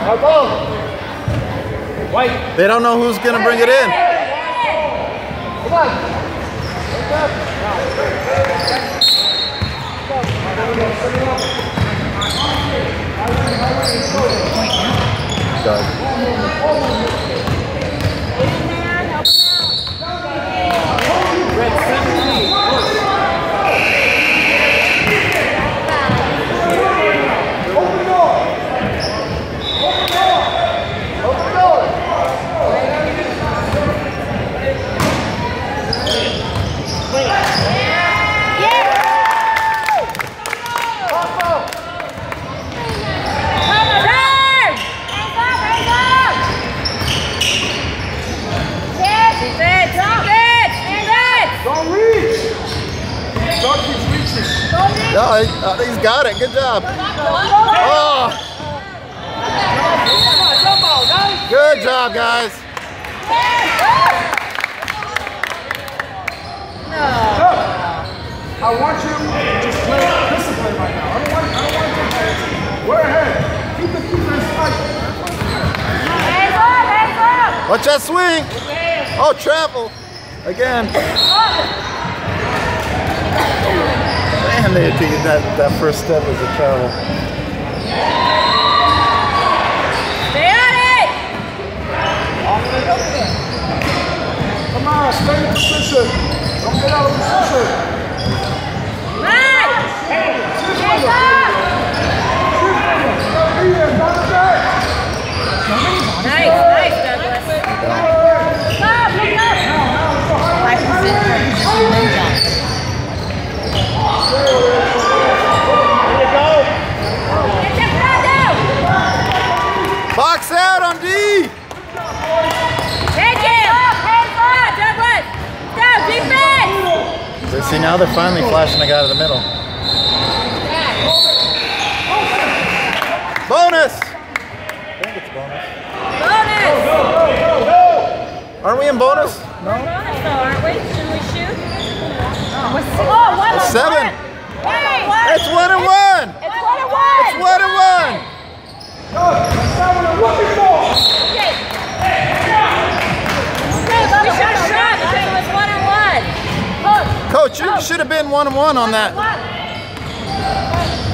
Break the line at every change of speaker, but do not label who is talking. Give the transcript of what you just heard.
They don't know who's going to bring it in.
Come on.
Doug. No, he's got it. Good job. Oh. Good job, guys.
I want you to just play discipline right now. I don't want you to we're ahead. Keep the defense tight.
Hands up!
Watch that swing. Oh, travel. Again. Man, they had taken that first step as a travel.
Stay on it!
Come on, stay in position. Don't get out of position.
Nice! Hands up! Nice, Douglas. Stop, pick up!
Box out on D!
Take it! Hands up, Douglas! Down, defense!
So see, now they're finally flashing the guy to the middle. Bonus! I think it's bonus.
Bonus!
Aren't we in bonus?
No? We're bonus though, aren't we? Should we shoot? Oh,
7!
Hey!
It's 1 and 1!
It's 1 and 1!
It's 1 and 1!
That's not what I'm looking for.
Okay. We should have shot because it was 1 and 1.
Coach, you should have been 1 and 1 on that.